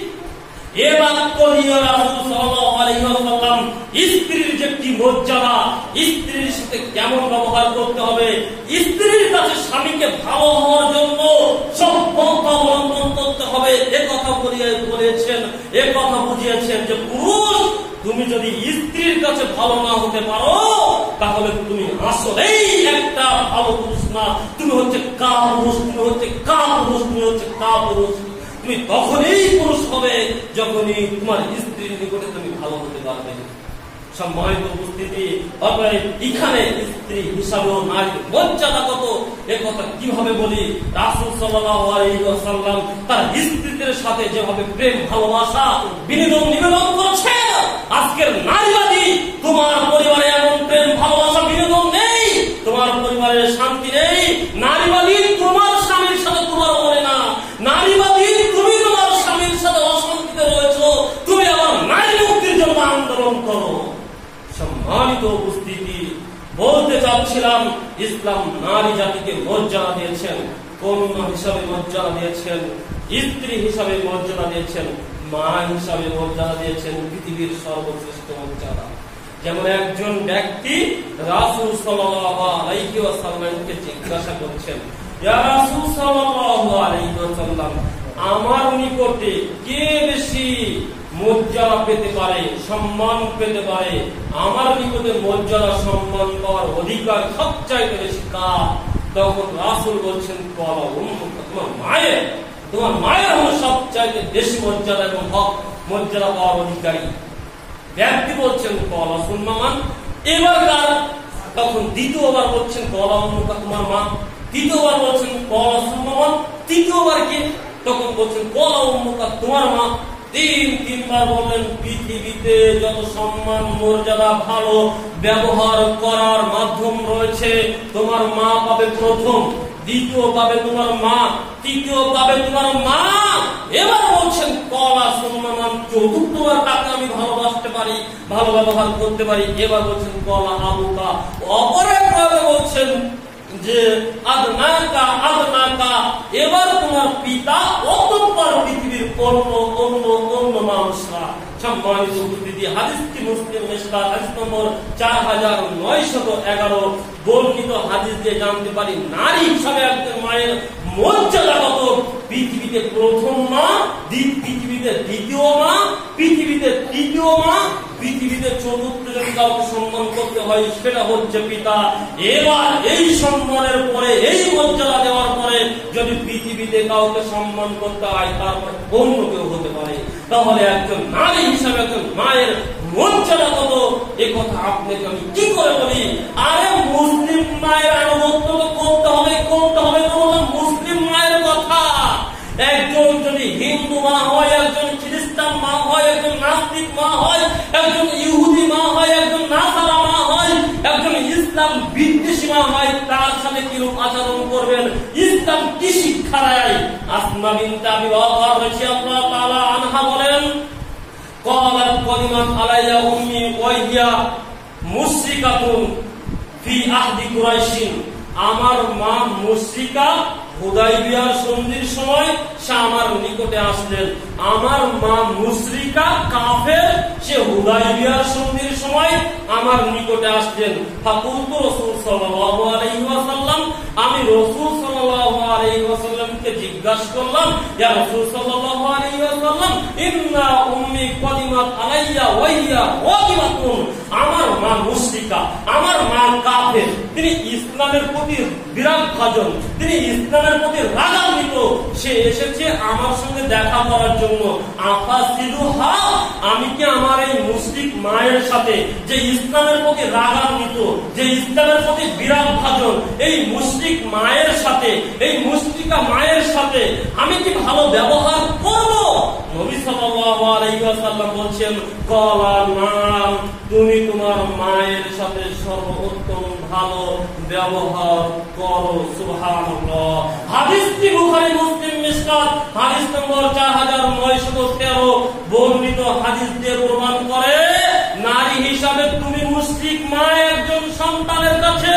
এ বাক্য দিয়ে রাসূল সাল্লাল্লাহু আলাইহি ওয়াসাল্লাম স্ত্রীর যে কি মর্যাদা, স্ত্রীর সাথে কেমন ব্যবহার করতে হবে, স্ত্রীর কাছে স্বামীকে ভালো হওয়ার জন্য সভ্যতা অবলম্বন করতে হবে, এ কথা বলেছেন, এ কথা বুঝিয়েছেন যে পুরুষ তুমি যদি স্ত্রীর কাছে ভালো না হতে পারো, তাহলে তুমি আসলেই একটা ভালো পুরুষ না, তুমি হচ্ছে কাপুরুষ, তুমি হচ্ছে কাপুরুষ, তুমি হচ্ছে কাপুরুষ। তুমি তখনই পুরুষ হবে যখনই তোমার স্ত্রীর নিকটে তুমি ভালো হতে পারবে। সম্মানিত উপস্থিতি, অতএব এখানে স্ত্রী হিসাবেও নারীর মর্যাদা কত এ কথা কিভাবে বলি? রাসূল সাল্লাল্লাহু আলাইহি ওয়াসাল্লাম তার স্ত্রীদের সাথে যেভাবে প্রেম ভালোবাসা বিনোদন নিবেদন করেছে, আজকের নারীবাদী তোমার পরিবারে এমন প্রেম ভালোবাসা বিনোদন নেই, তোমার পরিবারে শান্তি নেই। নারীবাদী তোমার স্বামীর সাথে তোমার মনে না, নারীবাদী তুমি তোমার স্বামীর সাথে অশান্তিতে রয়েছো, তুমি আবার নারী মুক্তির জন্য আন্দোলন করো। সম্মানিত উপস্থিতি, বলতে চাচ্ছিলাম ইসলাম নারী জাতিকে মর্যাদা দিয়েছেন, কন্যা হিসাবে মর্যাদা দিয়েছেন, স্ত্রী হিসাবে মর্যাদা দিয়েছেন, মা হিসাবে মর্যাদা দিয়েছেন, পৃথিবীর সর্বশ্রেষ্ঠ মর্যাদা। যেমন একজন ব্যক্তি রাসূল সাল্লাল্লাহু আলাইহি ওয়াসাল্লামকে জিজ্ঞাসা করছেন, ইয়া রাসূল সাল্লাল্লাহু আলাইহি ওয়াসাল্লাম, আমার নিকটে কে বেশি মর্যাদা পেতে পারে, সম্মান পেতে পারে? আমার নিকটে মর্যাদা সম্মান পাওয়ার অধিকার সবচাইতে বেশি কার? তখন রাসূল বলছেন, কলা উম্মুকা, তোমার মায়ের, তোমার মায়ের হলো সবচাইতে বেশি মর্যাদা এবং হক মর্যাদা পাওয়ার অধিকারী। ব্যক্তি বলছেন, কলা সুম্মান। এবার কার? তখন দ্বিতীয়বার বলছেন, কলা উম্মুকা, তোমার মা। তৃতীয়বার বলছেন, কলা সুম্মান। তৃতীয়বার কে? তখন বলছেন, কলা উম্মুকা, তোমার মা। তিন তিনবার বললেন, পৃথিবীতে যত সম্মান মর্যাদা ভালো ব্যবহার করার মাধ্যম রয়েছে, তোমার মা পাবে প্রথম, দ্বিতীয় পাবে তোমার মা, তৃতীয় পাবে তোমার মা। এবার বলছেন, কলা সুম্মান, চতুর্থবার তাকে আমি ভালোবাসতে পারি, ভালো ব্যবহার করতে পারি। এবার বলছেন, কলা আবুকা। অপরে বলছেন যে আদনাকা আদনাকা, এবার তোমার পিতা, অতঃপর পৃথিবীর অন্য অন্য অন্য মানুষরা। সম্মানিত উপস্থিতি, হাদিসটি মুসলিম মিশকাত হাদিস নম্বর চার হাজার নয়শত এগারো। বর্ণিত হাদিস দিয়ে জানতে পারি নারী হিসাবে একজন মায়ের মর্যাদা কত। পৃথিবীতে প্রথম মা, পৃথিবীতে দ্বিতীয় মা, পৃথিবীতে তৃতীয় মা, পৃথিবীতে চতুর্থ যদি কাউকে সম্মান করতে হয় সেটা হচ্ছে পিতা। এবার এই সম্মানের পরে, এই মর্যাদা দেওয়ার পরে যদি পৃথিবীতে কাউকে সম্মান করতে হয় তারপরে অন্য কেউ হতে পারে। তাহলে একজন নারী হিসাবে একজন মায়ের মর্যাদা কত এ কথা আপনাকে আমি কি করে বলি? আরে মুসলিম মায়ের আনুগত্য তো করতে হবে, করতে হবে তো মুসলিম মায়ের কথা। একজন যদি হিন্দু মা হয়, একজন খ্রিস্টান মা হয়, একজন নাস্তিক মা হয়, একজন ইহুদি মা হয়, একজন নাসারা মা হয়, একজন ইসলাম বিদ্বেষী মা হয়, তার সাথে কিরূপ আচরণ করবেন? ইসলাম কি শিক্ষা দেয়? আসমা বিনতে আবি ওয়াক্কাস রাদিয়াল্লাহু তাআলা আনহা বলেন, ক্বালাত কালিমাত আলাইয়া উম্মি ওয়া হিয়া মুশরিকাতুন ফি আহদি কুরাইশিন। আমার মা মুশরিকা, হুদাইবিয়ার সন্ধির সময় সে আমার নিকটে আসলেন। আমার মা মুশরিকা, কাফের, সে হুদাইবিয়ার সন্ধির সময় আমার নিকটে আসলেন। ফাকুলতু রাসূল সাল্লাল্লাহু আলাইহি ওয়াসাল্লাম, আমি রাসূল সাল্লাল্লাহু আলাইহি ওয়াসাল্লামকে জিজ্ঞাসা করলাম, ইয়া রাসূল সাল্লাল্লাহু আলাইহি ওয়াসাল্লাম, ইন্না উম্মি কদিমাত আলাইয়া ওয়া হিয়া ওয়াকিমাতুন। আমার মা মুশরিকা, আমার মা কাফের, তিনি ইসলামের প্রতি বিরাগ ভাজন, তিনি ইসলামের প্রতি রাগান্বিত। সে এসেছে আমার সঙ্গে দেখা করার জন্য। আফাসিলুহা, আমি কি আমার এই মুশরিক মায়ের সাথে, যে ইসলামের প্রতি রাগান্বিত, যে ইসলামের প্রতি বিরাগ ভাজন, এই মুশরিক মায়ের সাথে, এই মুশরিকা মায়ের সাথে আমি কি ভালো ব্যবহার করব? নবী সাল্লাল্লাহু আলাইহি ওয়াসাল্লাম বলছেন, ক্বালা নাম, তুমি তোমার মায়ের সাথে সর্বোত্তম ভালো ব্যবহার করো। সুবহানাল্লাহ। হাদিসটি বুখারী মুসলিম মিশকাত হাদিস নম্বর চার হাজার নয়শত তেরো। বর্ণিত হাদিস দিয়ে প্রমাণ করে নারী হিসাবে তুমি মুশরিক মা একজন সন্তানের কাছে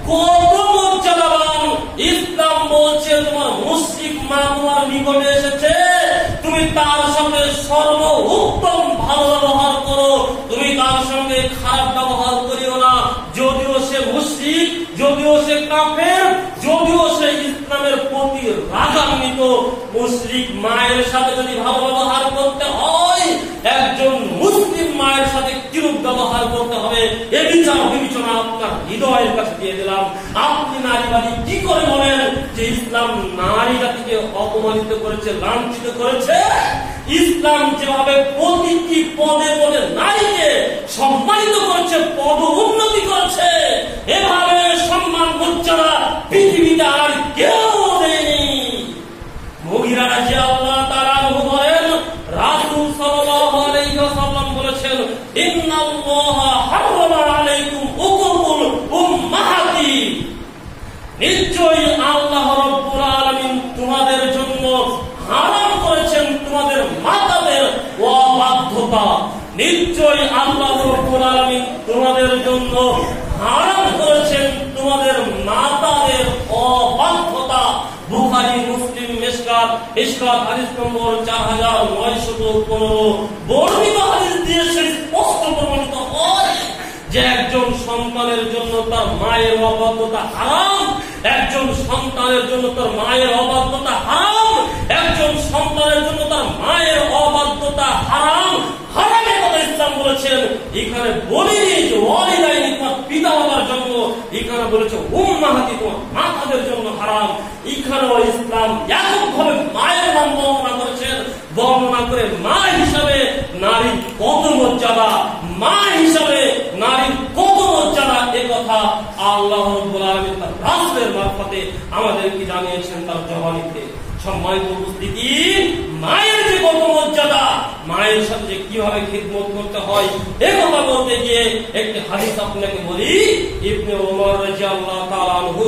কত মর্যাদাবান। ইসলাম বলছে তোমার মুশরিক মা তোমার নিকটে এসেছে, তুমি তার সাথে সর্বোত্তম ভালো ব্যবহার করো, তুমি তার সঙ্গে খারাপ ব্যবহার করিও না। যদিও সে মুশরিক, যদিও সে কাফের, যদিও সে ইসলামের প্রতি রাগান্বিত, মুশরিক মায়ের সাথে যদি ভালো ব্যবহার করতে হয়, একজন মুসলিম মায়ের সাথে কিরূপ ব্যবহার করতে হবে এ বিচার বিবেচনা আপনার হৃদয়ের কাছে দিয়ে দিলাম। আপনি নারীবাদী কি করে বলেন যে ইসলাম নারী জাতিকে অপমানিত করেছে, লাঞ্ছিত করেছে? ইসলাম যেভাবে প্রতিটি পদে পদে নারীকে সম্মানিত করেছে, পদ উন্নতি করেছে। এভাবে সম্মান মর্যাদা পৃথিবীতে আর কেউ দেয়নি। মুগীরা রাদিয়াল্লাহু তাআলা আনহু বলেন, রাসূল সাল্লাল্লাহু আলাইহি ওয়াসাল্লাম বলেছেন, ইন্নাল্লাহা হারামা আলাইকুম উকুকুল উম্মাহাতি, নিশ্চয়ই আল্লাহ রাব্বুল আলামিন তোমাদের জন্য হারাম করেছেন তোমাদের মাতাদের অবাধ্যতা। নিশ্চয়ই আল্লাহ রাব্বুল আলামিন তোমাদের জন্য হারাম করেছেন তোমাদের মাতাদের অবাধ্যতা। বুখারী, মুসলিম, মিশকাত, ইশকাত হাদিস নম্বর চার হাজার নয়শত পনেরো। বর্ণিত হাদিস দিয়ে স্পষ্ট প্রমাণিত হয় যে একজন সন্তানের জন্য তার মায়ের অবাধ্যতা হারাম, একজন সন্তানের জন্য তার মায়ের অবাধ্যতা হারাম, একজন সন্তানের জন্য তার মায়ের অবাধ্যতা হারাম। হারামের কথা ইসলাম বলেছেন, এখানে বলিনি যে ওয়ালিদাইনি তোমার পিতা মাতার জন্য, এখানে বলেছে উম্মাহাতি তোমার মাতাদের জন্য হারাম। এখানেও ইসলাম এককভাবে মায়ের নাম বর্ণনা করেছেন, বর্ণনা করে মা হিসাবে নারীর কত মর্যাদা, মা হিসাবে নারীর কত মর্যাদা, এ কথা আল্লাহ রাব্বুল আলামিন তার রাসূলের মারফতে আমাদেরকে জানিয়েছেন তার জবানিতে। সম্মানিত উপস্থিতি, মায়ের যে কত মর্যাদা, মায়ের সাথে যে কিভাবে খিদমত করতে হয়, এ কথা বলতে গিয়ে একটি হাদিস আপনাকে বলি। ইবনে ওমর রাদিয়াল্লাহু তাআলা আনহু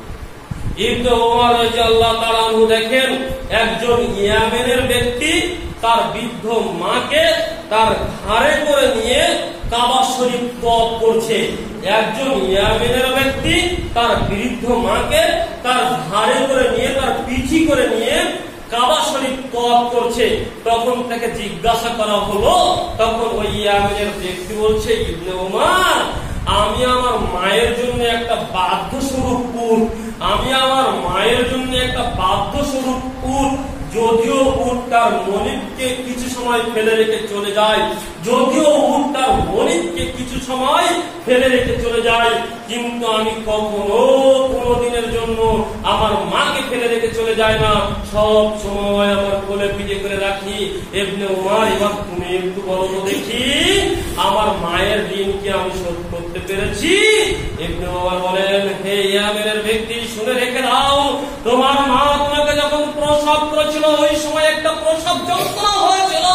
ইবনে ওমর রাদিয়াল্লাহু তাআলা আনহু দেখেন, একজন ইয়ামেনের ব্যক্তি তার বৃদ্ধ মাকে তার ঘাড়ে করে নিয়ে কাবা শরীফ তওয়াফ করছে। একজন ইয়ামেনের ব্যক্তি তার বৃদ্ধ মাকে তার ঘাড়ে করে নিয়ে, তার পিঠি করে নিয়ে কাবা শরীফ তওয়াফ করছে। তখন তাকে জিজ্ঞাসা করা হলো, তখন ওই ইয়ামেনের ব্যক্তি বলছে, ইবনে ওমর, আমি আমার মায়ের জন্য একটা বাধ্য স্বরূপ উট, আমি আমার মায়ের জন্য একটা বাধ্য স্বরূপ উট, যদিও উট তার মনিবকে কিছু সময় ফেলে রেখে চলে যায়, যদিও উট তার মনিবকে কিছু সময় ফেলে রেখে চলে যায়, কিন্তু আমি কখনো কোনো দিনের জন্য আমার মাকে ফেলে রেখে চলে যায় না, সব সময় আমার কোলে পিঠে করে রাখি। ইবনে ওমর, এবার তুমি একটু বলো তো দেখি, আমার মায়ের ঋণ কি আমি শোধ করতে পেরেছি? ইবনে ওমর বলেন, হে ইয়ামেনের ব্যক্তি, শুনে রেখে দাও, তোমার মা তোমাকে যখন প্রসব করেছিল, ওই সময় একটা প্রসব যন্ত্রণা হয়েছিল,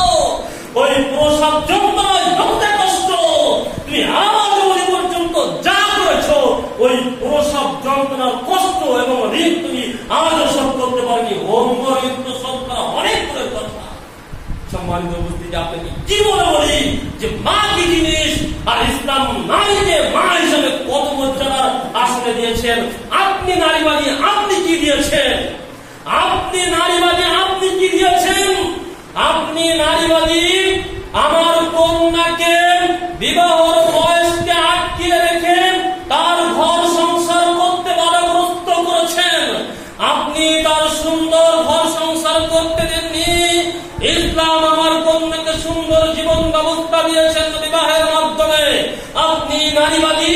ওই প্রসব যন্ত্রণায় যত কষ্ট তুমি আজ অবধি পর্যন্ত যা করেছো, ওই প্রসব যন্ত্রণার কষ্ট এবং ঋণ তুমি আজও শোধ করতে পারনি। ওমর একটু শোধ করা অনেক দূরের কথা। সম্মানিত উপস্থিতি, আপনাকে কি বলে বলি যে মা কি জিনিস, আর ইসলাম নারীকে মা হিসেবে কত মর্যাদার আসনে দিয়েছেন। আপনি নারীবাদী, আপনি কি দিয়েছেন? আপনি নারীবাদী, আপনি কি দিয়েছেন? আপনি নারীবাদী, আমার কন্যাকে বিবাহর বয়সকে আটকিয়ে রেখে তার ঘর সংসার করতে বাধাগ্রস্ত করেছেন। আপনি তার সুন্দর ঘর সংসার করতে দেননি। ইসলাম আমার কন্যাকে সুন্দর জীবন ব্যবস্থা দিয়েছেন বিবাহের মাধ্যমে। আপনি নারীবাদী,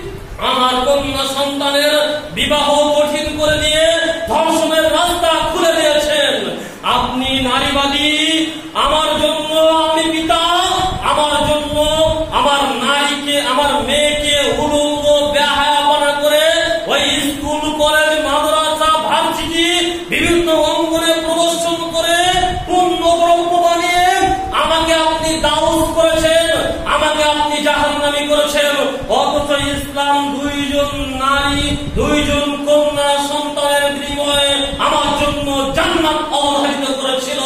আমার কন্যা সন্তানের বিবাহ কঠিন করে দিয়ে ধর্ষণের রাস্তা খুলে দিয়েছেন। আপনি নারীবাদী, আমার জন্য আমি পিতা, আমার জন্য আমার নারীকে, আমার মেয়েকে উলঙ্গ বেহায়াপনা করে ওই স্কুল, কলেজ, মাদ্রাসা, ভার্সিটি বিভিন্ন অঙ্গনে প্রদর্শন করে পূর্ণদ্রব্য বানিয়ে আমাকে আপনি দাউস করেছেন, আমাকে আপনি জাহান্নামী করেছেন। অথচ ইসলাম দুইজন নারী, দুইজন কন্যা সন্তানের বিনিময়ে আমার জন্য জান্নাত অবধারিত করেছিল।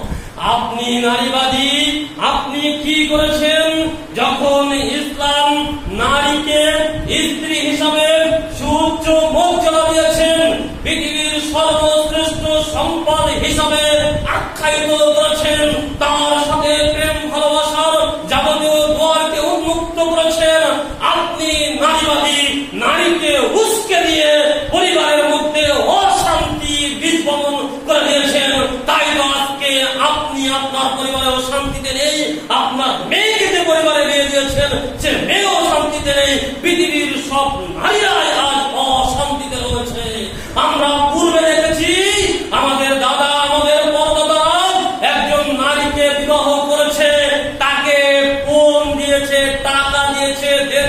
আপনি নারীবাদী, আপনি কি করেছেন? যখন ইসলাম নারীকে স্ত্রী হিসাবে সুউচ্চ মর্যাদা দিয়েছেন, পৃথিবীর সর্বশ্রেষ্ঠ সম্পদ হিসাবে আখ্যায়িত করেছেন, তার সাথে প্রেম ভালোবাসার যাবতীয় দ্বারকে উন্মুক্ত করেছেন, আপনি নারীবাদী, নারীকে উস্কে দিয়ে পরিবারের মধ্যে অশান্তি বীজ বপন করে দিয়েছেন। তাই তো আজকে আপনি আপনার পরিবারেও শান্তিতে নেই, আপনার মেয়েকে যে পরিবারে বিয়ে দিয়েছেন সে মেয়েও শান্তিতে নেই। পৃথিবীর সব নারীরাই আজ অশান্তিতে রয়েছে। আমরা পূর্বে দেখেছি আমাদের দাদা, আমাদের পরদাদারা একজন নারীকে বিবাহ করেছে, তাকে পণ দিয়েছে, তা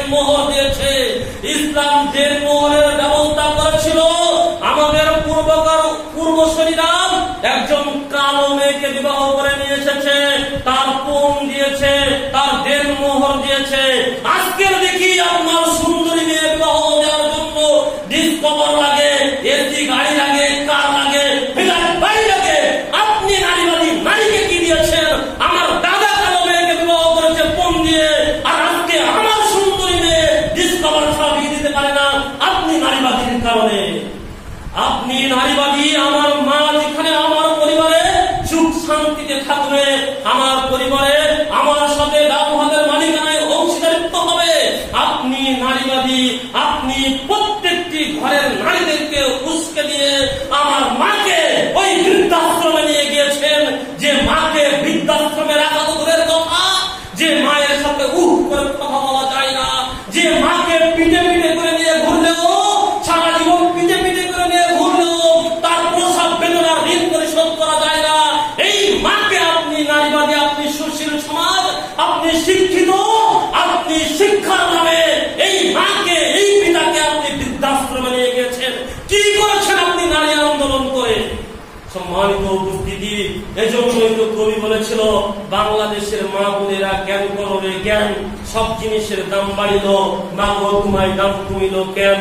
দেনমোহর দিয়েছে। ইসলাম দেনমোহরের ব্যবস্থা করেছিল। আমাদের পূর্বকার পূর্বসূরীরা একজন কালো মেয়েকে বিবাহ করে নিয়ে এসেছে, তার পণ দিয়েছে, তার দেনমোহর দিয়েছে। আজকের দেখি আপনার সুন্দরী মেয়ে বিবাহ দেওয়ার জন্য ডিসকভার লাগে, এসি গাড়ি লাগে, কার লাগে, ফ্ল্যাট বাড়ি লাগে। আপনি নারীবাদী নারীকে কি দিয়েছেন? আমার দাদা কালো মেয়েকে বিবাহ করেছে পণ দিয়ে, আর আজকে আমার সুন্দরী মেয়ে ডিসকভার ছাড়া বিয়ে দিতে পারে না। আপনি নারীবাদীর কারণে, আপনি নারীবাদী। আমার মা যেখানে আমার পরিবারে সুখ শান্তিতে থাকবে, আমার পরিবারে আমার সাথে দাম্পত্যের মালিকানায় অংশীদারিত্ব হবে। আপনি নারীবাদী। আপনি প্রত্যেকটি ঘরের নারীদেরকে উস্কে দিয়ে আমার মাকে ওই বৃদ্ধাশ্রমে নিয়ে গিয়েছেন। যে মাকে বৃদ্ধাশ্রমে রাখা তো দূরের কথা, যে মায়ের সাথে উহ করে কথা বলা যায় না, যে মাকে পিঠে পিঠে করে নিয়ে ঘুরলেও, সারা জীবন পিঠে পিঠে করে নিয়ে ঘুরলেও তার প্রসব বেদনার ঋণ পরিশোধ করা যায় না, এই মাকে আপনি নারীবাদী, আপনি সুশীল সমাজ, আপনি শিক্ষিত, আপনি শিক্ষার নামে এই মাকে, এই পিতাকে আপনি বৃদ্ধাশ্রমে নিয়ে গেছেন। কি করেছেন আপনি নারী আন্দোলন করে? সম্মানিত উপস্থিতি, এজন্যই তো কবি বলেছিল, বাংলাদেশের মা বোনেরা জ্ঞান করো রে জ্ঞান, সব জিনিসের দাম বাড়িল, মা গো তোমায় দাম কমিল কেন?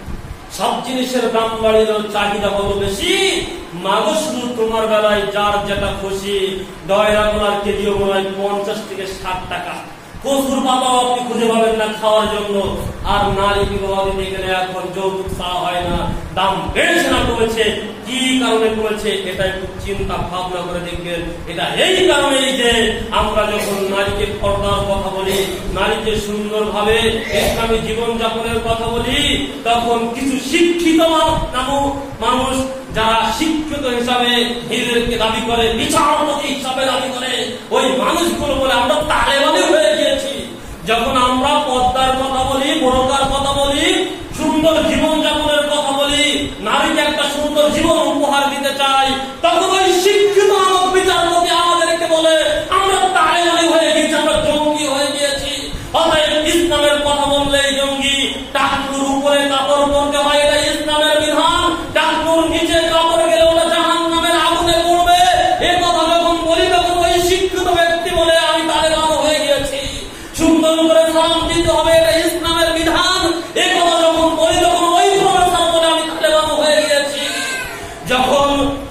সব জিনিসের দাম বাড়িল, চাহিদা হলো বেশি, মাগো শুধু তোমার বেলায় যার যেটা খুশি। দয়রা গোলার কেজিও মনে হয় পঞ্চাশ থেকে ষাট টাকা। কচুর পাতাও আপনি খুঁজে পাবেন না খাওয়ার জন্য। আর নারী বিবাহ দিতে গেলে এখন যৌতুক চাওয়া হয় না। দাম বেড়েছে না কমেছে? কি কারণে কমেছে এটা একটু চিন্তা ভাবনা করে দেখবেন। এটা এই কারণেই যে আমরা যখন নারীকে পর্দার কথা বলি, নারীকে সুন্দরভাবে ইসলামী জীবনযাপনের কথা বলি, তখন কিছু শিক্ষিত মানুষ যারা শিক্ষিত হিসাবে নিজেদেরকে দাবি করে, বিচারপতি হিসাবে দাবি করে, ওই মানুষগুলো বলে আমরা তালেবানি হয়ে গিয়েছি। যখন আমরা পর্দার কথা বলি, বোরকার কথা বলি, সুন্দর জীবনযাপনের কথা বলি, নারীকে একটা সুন্দর জীবন উপহার দিতে চাই, তখন ওই শিক্ষিত মানব বিচারপতি আমাদেরকে বলে আমরা তালেবানি হয়ে গিয়েছি, আমরা জঙ্গি হয়ে গিয়েছি। অতএব ইসলামের কথা বললেই জঙ্গি। টাকুর উপরে কাপড় পরতে হয়, এটা ইসলামের বিধান। টাকুর নিচে কাপড় গেলে ওটা জাহান্নামের আগুনে পড়বে। এ কথা যখন বলি, তখন ওই শিক্ষিত ব্যক্তি বলে আমি তালেবান হয়ে গিয়েছি। সুন্দর করে সালাম দিতে হবে, এটা ইসলামের বিধান। এ কথা যখন বলি, তখন ওই প্রফেসর বলে আমি তালেবান হয়ে গিয়েছি। যখন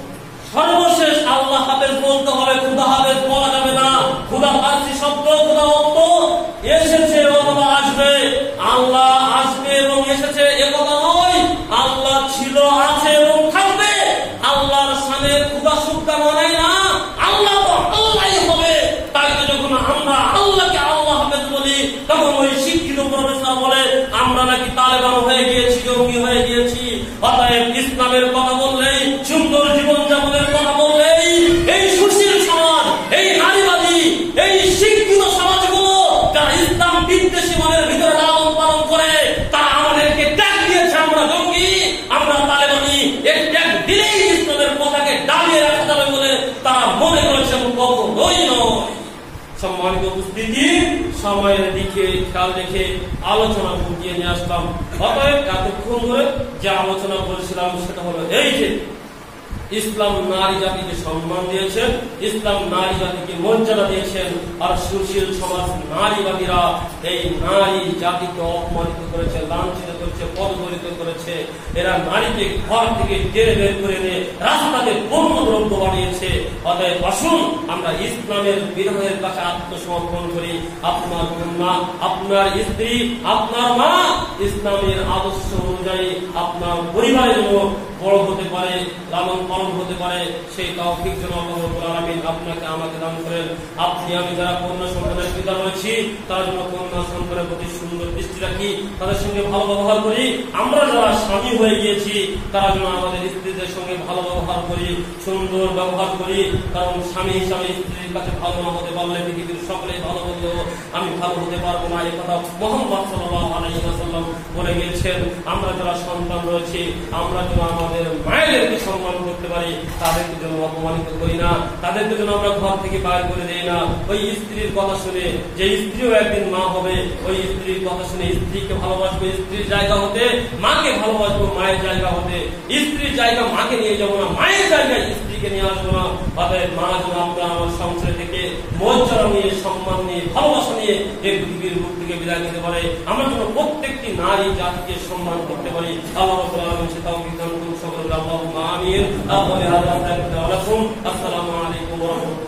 সর্বশেষ আল্লাহ হাফেজ বলতে হবে, খুদা হাফেজ বলা যাবে না। খুদা ফার্সি শব্দ, খুদা অর্থ এসেছে অথবা আসবে। আল্লাহ আসবে এবং এসেছে এ কথা নয়। আল্লাহ ছিল, আছে এবং থাকবে। আল্লাহর সামনে খুদা সুক্তা মানায় না। আল্লাহ তো আল্লাহই হবে। তাই তো যখন আমরা আল্লাহকে আল্লাহ হাফেজ বলি, তখন ওই শিক্ষিত প্রফেসর বলে আমরা নাকি তালেবান হয়ে গিয়েছি, জঙ্গি হয়ে গিয়েছি। অতএব ইসলামের কথা বললেই, সুন্দর জীবনযাপনের কথা বললেই, এই সুশীল সমাজ, এই নারীবাদী, এই শিক্ষিত সমাজগুলো যারা ইসলাম বিদ্বেষী মনের ভিতরে লালন পালন করে, তারা আমাদেরকে ট্যাগ দিয়েছে আমরা জঙ্গি, আমরা তালেবানি। এই ট্যাগ দিলেই ইসলামের কথাকে দাবিয়ে রাখা যাবে বলে তারা মনে করেছে, কখনোই নয়। সম্মানিত উপস্থিতি, সময়ের দিকে খেয়াল রেখে আলোচনা গুটিয়ে নিয়ে আসলাম। অতএব এতক্ষণ ধরে যে আলোচনা করেছিলাম সেটা হলো এই যে ইসলাম নারী জাতিকে সম্মান দিয়েছেন, ইসলাম নারী জাতিকে মর্যাদা দিয়েছেন। আর সুশীল সমাজ নারীবাদীরা এই নারী জাতিকে অপমানিত করেছে, লাঞ্ছিত করেছে, পদদলিত করেছে। এরা নারীকে ঘর থেকে টেনে বের করে নিয়ে রাস্তাতে পণ্য দ্রব্য বানিয়েছে। অতএব আসুন আমরা ইসলামের বিধানের কাছে আত্মসমর্পণ করি। আপনার কন্যা, আপনার স্ত্রী, আপনার মা ইসলামের আদর্শ অনুযায়ী আপনার পরিবারের জন্য বড় হতে পারে, লালন পালন হতে পারে, সেই তৌফিক যেন আল্লাহ রাব্বুল আলামিন আপনাকে আমাকে দান করেন। আপনি আমি যারা কন্যা সন্তানের পিতা রয়েছি, তার জন্য কন্যা সন্তানের প্রতি সুন্দর দৃষ্টি রাখি, তাদের সঙ্গে ভালো ব্যবহার করি। আমরা যারা স্বামী হয়ে গিয়েছি, তারা যেন আমাদের স্ত্রীদের সঙ্গে ভালো ব্যবহার করি, সুন্দর ব্যবহার করি। কারণ স্বামী হিসাবে স্ত্রীর কাছে ভালো না হতে পারলে পৃথিবীর সকলেই ভালো হলেও আমি ভালো হতে পারবো না। এই কথা মুহাম্মদ সাল্লাল্লাহু আলাইহি ওয়াসাল্লাম বলে গিয়েছেন। আমরা যারা সন্তান রয়েছি, আমরা যেন আমাদের মায়েদেরকে সম্মান করতে পারি, তাদেরকে যেন অপমানিত করি না, তাদেরকে যেন আমরা ঘর থেকে বাইর করে দেই না। ওই স্ত্রীর কথা শুনে, যে স্ত্রীও একদিন মা হবে, ওই স্ত্রীর কথা শুনে স্ত্রীকে ভালোবাসবো, স্ত্রীর জায়গা হতে মাকে ভালোবাসবো, মায়ের জায়গা হতে স্ত্রীর জায়গা মাকে নিয়ে যাবো না, মায়ের জায়গায় স্ত্রীকে নিয়ে আসবো না। অতএব মা যেন আমরা আমার সংসার থেকে মর্যাদা নিয়ে, সম্মান নিয়ে, ভালোবাসা নিয়ে এই পৃথিবীর বুক থেকে বিদায় নিতে পারে। আমরা যেন প্রত্যেকটি নারী জাতিকে সম্মান করতে পারি। আল্লাহ রাব্বুল আলামিন সে তৌফিক দান করুন। সকলকে আল্লাহুম্মা আমিন। আসসালামু আলাইকুম ওয়া রাহমাতুল্লাহ।